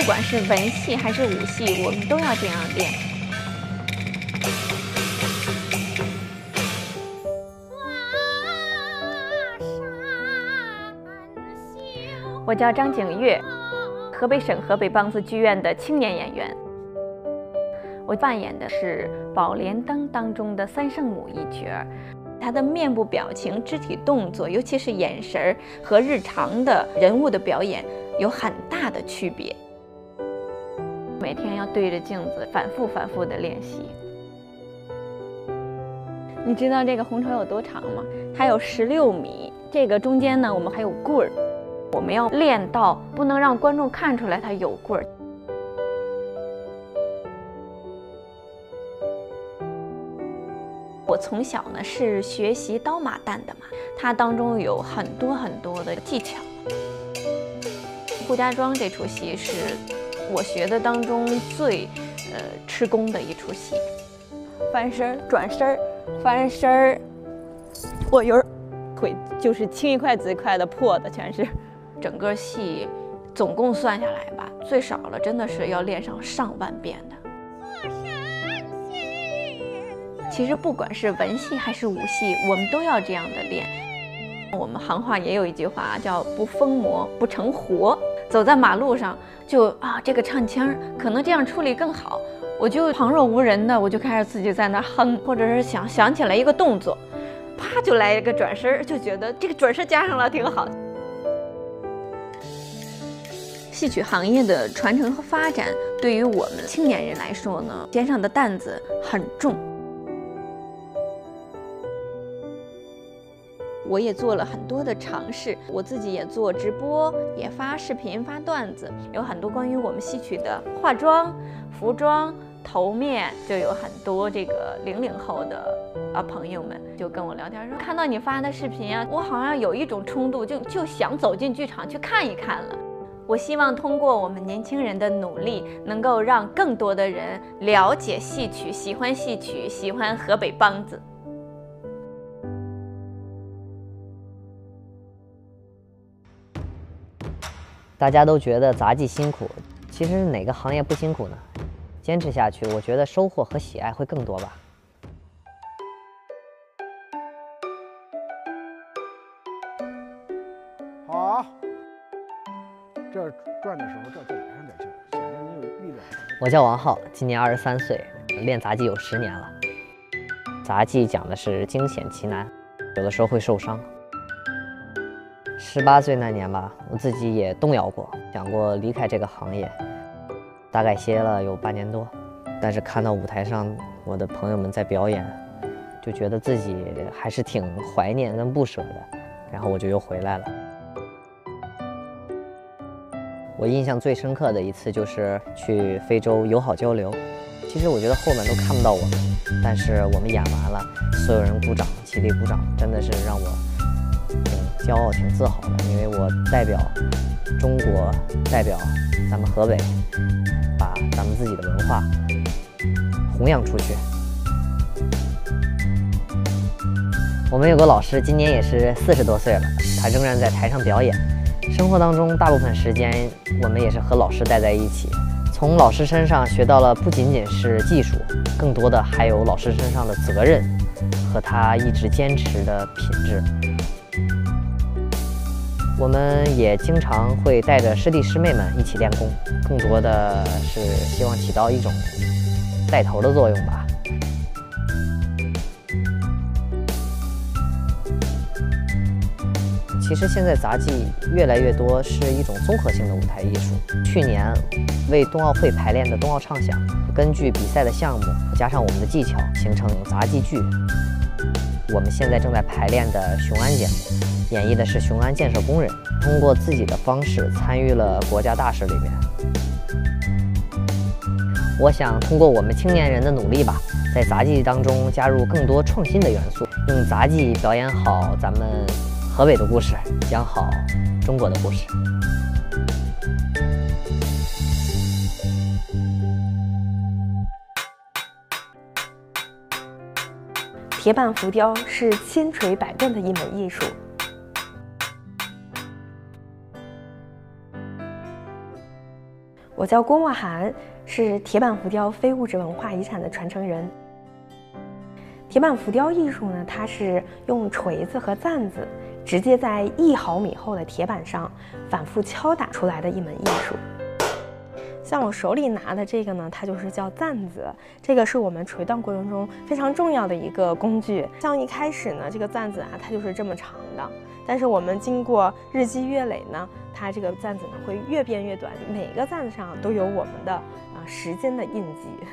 管是文戏还是武戏，我们都要这样练。我叫张景月，河北省河北梆子剧院的青年演员。我扮演的是《宝莲灯》当中的三圣母一角，她的面部表情、肢体动作，尤其是眼神和日常的人物的表演有很大的区别。每天要对着镜子反复的练习。你知道这个红绸有多长吗？它有16米。这个中间呢，我们还有棍儿，我们要练到不能让观众看出来它有棍儿。我从小呢是学习刀马旦的嘛，它当中有很多的技巧。顾家庄这出戏是我学的当中最吃功的一出戏，翻身转身翻身，我有腿就是青一块紫一块的破的全是。整个戏总共算下来吧，最少了真的是要练上上万遍的。其实不管是文戏还是武戏，我们都要这样的练。我们行话也有一句话叫“不疯魔不成活”。走在马路上就这个唱腔可能这样处理更好，我就旁若无人的，我就开始自己在那哼，或者是想起来一个动作，啪就来一个转身，就觉得这个转身加上了挺好。戏曲行业的传承和发展，对于我们青年人来说呢，肩上的担子很重。我也做了很多的尝试，我自己也做直播，也发视频、发段子，有很多关于我们戏曲的化妆、服装、头面，就有很多这个00后的朋友们就跟我聊天说，看到你发的视频啊，我好像有一种冲动，就想走进剧场去看一看了。我希望通过我们年轻人的努力，能够让更多的人了解戏曲，喜欢戏曲，喜欢河北梆子。 大家都觉得杂技辛苦，其实哪个行业不辛苦呢？坚持下去，我觉得收获和喜爱会更多吧。 好，这转的时候这来上点劲，显得你有力量。 我叫王浩，今年23岁，练杂技有10年了。杂技讲的是惊险奇难，有的时候会受伤。18岁那年吧，我自己也动摇过，想过离开这个行业，大概歇了有8年多。但是看到舞台上我的朋友们在表演，就觉得自己还是挺怀念跟不舍的，然后我就又回来了。我印象最深刻的一次就是去非洲友好交流，其实我觉得后面都看不到我们，但是我们演完了，所有人鼓掌，起立鼓掌，真的是让我挺骄傲、挺自豪的，因为我代表中国，代表咱们河北，把咱们自己的文化弘扬出去。我们有个老师，今年也是40多岁了，他仍然在台上表演。生活当中大部分时间，我们也是和老师待在一起，从老师身上学到了不仅仅是技术，更多的还有老师身上的责任和他一直坚持的品质。我们也经常会带着师弟师妹们一起练功，更多的是希望起到一种带头的作用吧。其实现在杂技越来越多是一种综合性的舞台艺术。去年为冬奥会排练的冬奥畅想，根据比赛的项目加上我们的技巧，形成杂技剧。我们现在正在排练的雄安节目，演绎的是雄安建设工人通过自己的方式参与了国家大事里面。我想通过我们青年人的努力吧，在杂技当中加入更多创新的元素，用杂技表演好咱们河北的故事，讲好中国的故事。 铁板浮雕是千锤百炼的一门艺术。 我叫郭墨涵，是铁板浮雕非物质文化遗产的传承人。铁板浮雕艺术呢，它是用锤子和钻子直接在1毫米厚的铁板上反复敲打出来的一门艺术。像我手里拿的这个呢，它就是叫钻子，这个是我们锤锻过程中非常重要的一个工具。像一开始呢，这个钻子啊，它就是这么长的，但是我们经过日积月累呢，它这个钻子呢会越变越短，每个钻子上都有我们的时间的印记。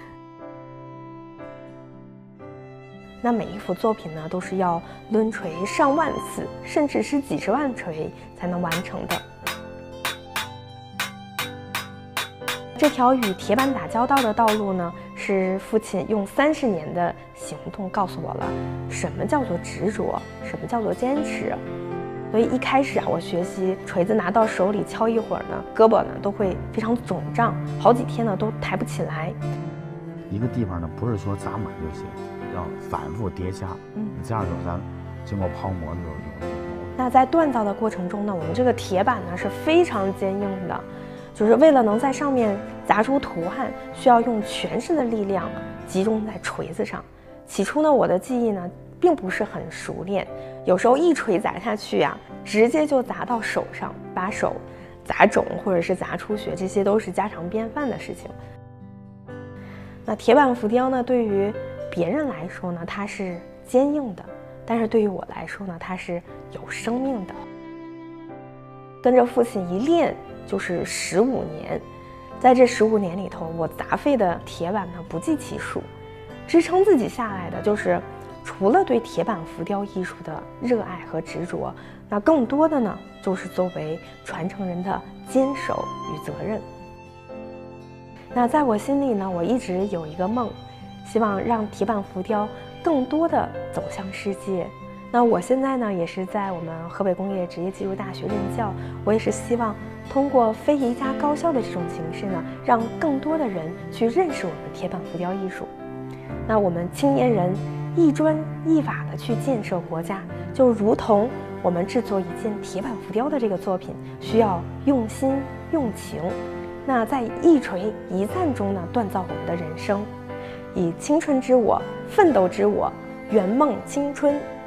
那每一幅作品呢，都是要抡锤上万次，甚至是几十万锤才能完成的。这条与铁板打交道的道路呢，是父亲用30年的行动告诉我了什么叫做执着，什么叫做坚持。所以一开始啊，我学习锤子拿到手里敲一会儿呢，胳膊呢都会非常肿胀，好几天呢都抬不起来。 一个地方呢，不是说砸满就行，要反复叠加。这样咱经过抛磨的时候有。 那在锻造的过程中呢，我们这个铁板呢是非常坚硬的。就是为了能在上面砸出图案，需要用全身的力量集中在锤子上。起初呢，我的技艺呢并不是很熟练，有时候一锤砸下去呀，直接就砸到手上，把手砸肿或者是砸出血，这些都是家常便饭的事情。那铁板浮雕呢，对于别人来说呢，它是坚硬的，但是对于我来说呢，它是有生命的。跟着父亲一练就是15年，在这15年里头，我砸废的铁板呢不计其数。支撑自己下来的就是除了对铁板浮雕艺术的热爱和执着，那更多的呢就是作为传承人的坚守与责任。那在我心里呢，我一直有一个梦，希望让铁板浮雕更多的走向世界。那我现在呢，也是在我们河北工业职业技术大学任教，我也是希望通过非一家高校的这种形式呢，让更多的人去认识我们铁板浮雕艺术。那我们青年人一砖一瓦的去建设国家，就如同我们制作一件铁板浮雕的这个作品，需要用心用情。那在一锤一钻中呢，锻造我们的人生，以青春之我、奋斗之我，圆梦青春。